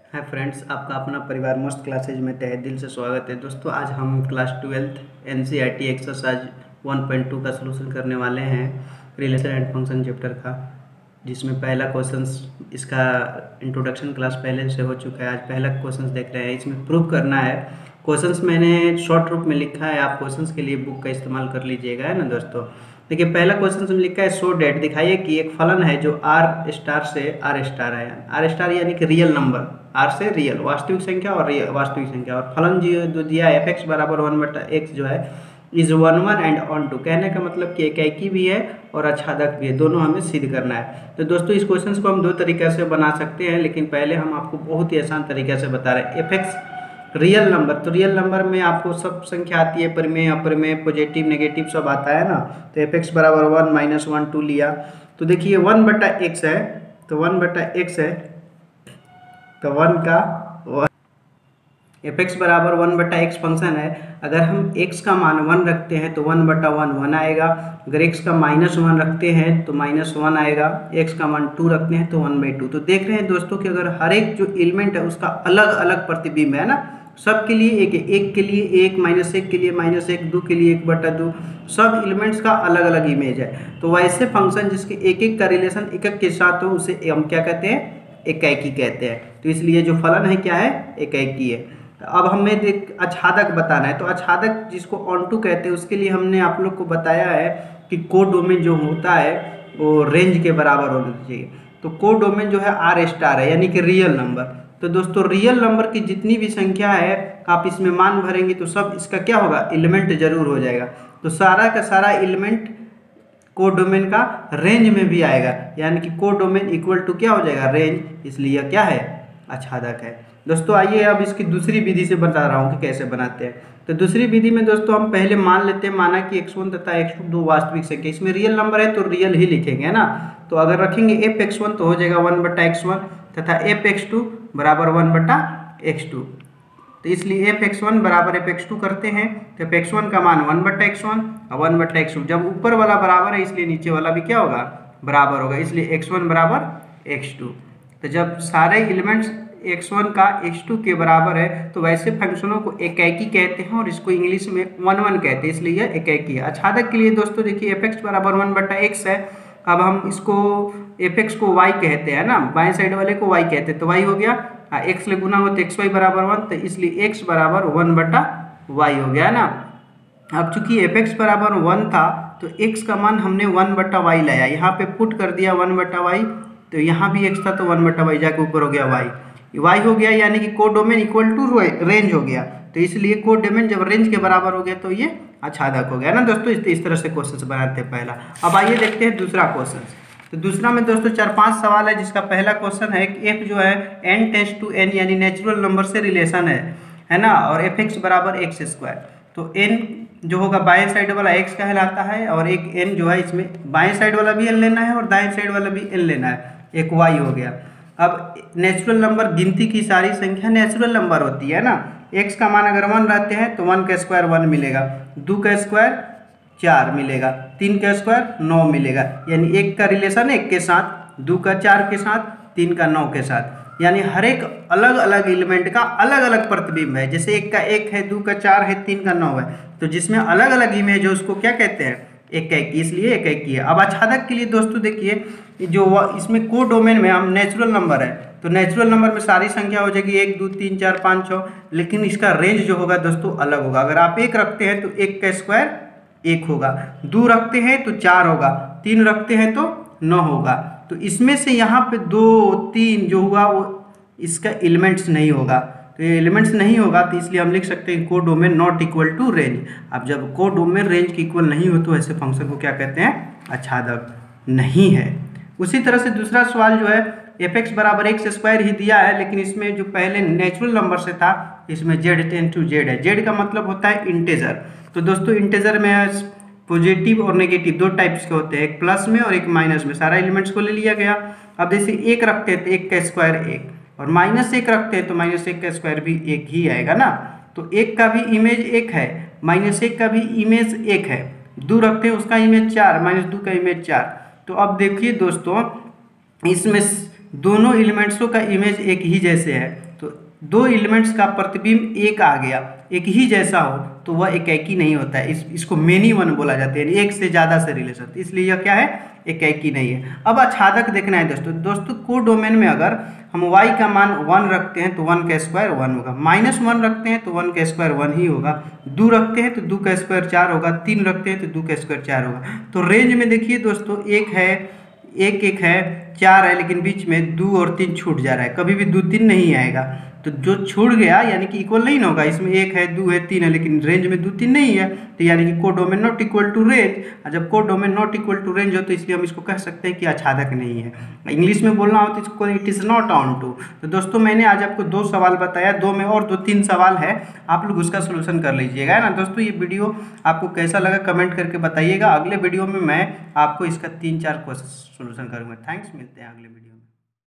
Hi friends, आपका अपना परिवार मस्त क्लासेज में तहे दिल से स्वागत है। दोस्तों, आज हम क्लास 12 एनसीईआरटी एक्सरसाइज 1.2 का सलूशन करने वाले हैं रिलेशन एंड फंक्शन चैप्टर का, जिसमें पहला क्वेश्चंस इसका इंट्रोडक्शन क्लास पहले से हो चुका है। आज पहला क्वेश्चंस देख रहे हैं। इसमें प्रूव करना है। क्वेश्चंस मैंने शॉर्ट रूप में लिखा है, आप क्वेश्चंस के लिए बुक का इस्तेमाल कर लीजिएगा, है ना दोस्तों। देखिए, पहला क्वेश्चन में लिखा है सो डेट, दिखाइए कि एक फलन है जो आर स्टार से आर स्टार है। आर स्टार यानी कि रियल नंबर, आर से रियल वास्तविक संख्या और वास्तविक संख्या, और फलन जो दिया है एफ एक्स बराबर 1/x जो है इज 1 एंड ऑन टू। कहने का मतलब कि एकाकी भी है और आच्छादक भी है, दोनों हमें सिद्ध करना है। तो दोस्तों, इस क्वेश्चन को हम दो तरीके से बना सकते हैं, लेकिन पहले हम आपको बहुत ही आसान तरीके से बता रहे हैं। एफ एक्स रियल नंबर, तो रियल नंबर में आपको सब संख्या आती है, परिमेय अपरिमेय पॉजिटिव नेगेटिव सब आता है ना। तो एफ एक्स बराबर 1 - 1 2 लिया, तो देखिए 1/x है, तो 1/x है, तो 1 का एफ एक्स बराबर 1/x फंक्शन है। अगर हम x का मान 1 रखते हैं तो 1/1 1 आएगा। अगर x का -1 रखते हैं तो -1 आएगा। x का मान 2 रखते हैं तो 1/2। तो देख रहे हैं दोस्तों कि अगर हर एक जो एलिमेंट है उसका अलग अलग प्रतिबिंब है ना, सब के लिए एक है, एक के लिए एक, -1 के लिए -1, 2 के लिए 1/2, सब एलिमेंट्स का अलग अलग इमेज है। तो वैसे फंक्शन जिसके एक एक का रिलेशन एक एक के साथ हो उसे हम क्या कहते हैं, एकाकी कहते हैं। तो इसलिए जो फलन है क्या है, एकाकी है। अब हमें देख आच्छादक बताना है, तो आच्छादक जिसको ऑनटू कहते हैं उसके लिए हमने आप लोग को बताया है कि कोडोमेन जो होता है वो रेंज के बराबर होना चाहिए। तो कोडोमेन जो है आर स्टार है, यानी कि रियल नंबर। तो दोस्तों, रियल नंबर की जितनी भी संख्या है आप इसमें मान भरेंगे तो सब इसका क्या होगा, एलिमेंट जरूर हो जाएगा। तो सारा का सारा एलिमेंट कोडोमेन का रेंज में भी आएगा, यानी कि कोडोमेन इक्वल टू क्या हो जाएगा, रेंज, इसलिए क्या है, आच्छादक है। दोस्तों आइए अब इसकी दूसरी विधि से बता रहा हूँ कि कैसे बनाते हैं। तो दूसरी विधि में दोस्तों हम पहले मान लेते हैं, माना कि x1 तथा x2 दो वास्तविक संख्या, इसमें रियल नंबर है तो रियल ही लिखेंगे, है ना। तो अगर रखेंगे f(x1) तो हो जाएगा 1/x1 तथा f(x2) बराबर 1/x2। तो इसलिए f(x1) बराबर f(x2) करते हैं, तो f(x1) का मान 1/x1 और 1/x2। जब ऊपर वाला बराबर है इसलिए नीचे वाला भी क्या होगा, बराबर होगा, इसलिए x1 बराबर x2। तो जब सारे एलिमेंट्स x1 का x2 के बराबर है तो वैसे फंक्शनों को एकाकी कहते हैं और इसको इंग्लिश में 1 कहते हैं, इसलिए यह एकाकी है। आच्छादक के लिए दोस्तों देखिए f(x) बराबर 1/x है। अब हम इसको f(x) को y कहते हैं ना, बाएं साइड वाले को y कहते हैं, तो y हो गया, x ले गुना हो तो xy बराबर 1, तो इसलिए x बराबर 1/y हो गया ना। अब चूंकि f(x) बराबर 1 था तो x का मान हमने 1/y लाया, यहाँ पे पुट कर दिया 1/y, तो यहाँ भी x था तो 1/y जाके ऊपर हो गया y हो गया, यानी कि कोडोमेन इक्वल टू रेंज हो गया। तो इसलिए कोडोमेन जब रेंज के बराबर हो गया तो ये आच्छादक हो गया ना दोस्तों। इस तरह से क्वेश्चन बनाते हैं पहला। अब आइए देखते हैं दूसरा क्वेश्चन। तो दूसरा में दोस्तों 4-5 सवाल है, जिसका पहला क्वेश्चन है कि f जो है n टेंस टू n यानी नेचुरल नंबर से रिलेशन है ना, और f(x) बराबर x²। तो n जो होगा बाएं साइड वाला x कहलाता है, और एक n जो है इसमें बाएं साइड वाला भी n लेना है और दाएं साइड वाला भी n लेना है, एक y हो गया। अब नेचुरल नंबर, गिनती की सारी संख्या नेचुरल नंबर होती है ना। x का मान अगर 1 रहते हैं तो 1 का स्क्वायर 1 मिलेगा, 2 का स्क्वायर 4 मिलेगा, 3 का स्क्वायर 9 मिलेगा, यानी 1 का रिलेशन 1 के साथ, 2 का 4 के साथ, 3 का 9 के साथ, यानी हर एक अलग अलग एलिमेंट का अलग अलग प्रतिबिंब है। जैसे 1 का 1 है, 2 का 4 है, 3 का 9 है, तो जिसमें अलग अलग इमेज है उसको क्या कहते हैं, एकाकी, इसलिए एकाकी है। अब आच्छादक के लिए दोस्तों देखिए, जो इसमें कोडोमेन में हम नेचुरल नंबर है तो नेचुरल नंबर में सारी संख्या हो जाएगी 1 2 3 4 5 6, लेकिन इसका रेंज जो होगा दोस्तों अलग होगा। अगर आप 1 रखते हैं तो 1 का स्क्वायर 1 होगा, 2 रखते हैं तो 4 होगा, 3 रखते हैं तो 9 होगा। तो इसमें से यहाँ पे 2 3 जो हुआ वो इसका एलिमेंट्स नहीं होगा, तो ये एलिमेंट्स नहीं होगा, तो इसलिए हम लिख सकते हैं codomain not equal to range. अब जब कोडोमेन रेंज के इक्वल नहीं हो तो ऐसे फंक्शन को क्या कहते हैं, आच्छादक नहीं है। उसी तरह से दूसरा सवाल जो है f(x) बराबर x² ही दिया है, लेकिन इसमें जो पहले नेचुरल नंबर से था इसमें z टेंड टू z है। z का मतलब होता है इंटेजर। तो दोस्तों इंटेजर में पॉजिटिव और नेगेटिव दो टाइप्स के होते हैं, एक प्लस में और एक माइनस में, सारा एलिमेंट्स को ले लिया गया। अब जैसे 1 रखते हैं तो 1 का स्क्वायर 1, और -1 रखते हैं तो -1 का स्क्वायर भी 1 ही आएगा ना। तो 1 का भी इमेज 1 है, -1 का भी इमेज 1 है, 2 रखते हैं उसका इमेज 4, -2 का इमेज 4। तो अब देखिए दोस्तों, इसमें दोनों एलिमेंट्सों का इमेज एक ही जैसे है, तो दो एलिमेंट्स का प्रतिबिंब एक आ गया, एक ही जैसा हो तो वह एकाकी नहीं होता है। इसको मेनी वन बोला जाता है, यानी एक से ज़्यादा से रिलेशन, इसलिए यह क्या है, एकाकी नहीं है। अब आच्छादक देखना है दोस्तों कोडोमेन में अगर हम y का मान 1 रखते हैं तो 1 का स्क्वायर 1 होगा, -1 रखते हैं तो 1 का स्क्वायर 1 ही होगा, 2 रखते हैं तो 2 का स्क्वायर 4 होगा, 3 रखते हैं तो 2 का स्क्वायर 4 होगा। तो रेंज में देखिए दोस्तों एक है, एक है, 4 है, लेकिन बीच में 2 और 3 छूट जा रहा है, कभी भी 2 3 नहीं आएगा। तो जो छूट गया यानी कि इक्वल नहीं ना होगा, इसमें 1 है, 2 है, 3 है, लेकिन रेंज में 2 3 नहीं है, तो यानी कि codomain not equal to range. और जब codomain not equal to range हो तो इसलिए हम इसको कह सकते हैं कि आच्छादक नहीं है। इंग्लिश में बोलना हो तो इसको it is not onto. तो दोस्तों मैंने आज आपको 2 सवाल बताया, 2 में और 2-3 सवाल है, आप लोग उसका सोल्यूशन कर लीजिएगा, है ना दोस्तों। ये वीडियो आपको कैसा लगा कमेंट करके बताइएगा। अगले वीडियो में मैं आपको इसका 3-4 क्वेश्चन सोल्यूशन करूँगा। थैंक्स, मिलते हैं अगले वीडियो में।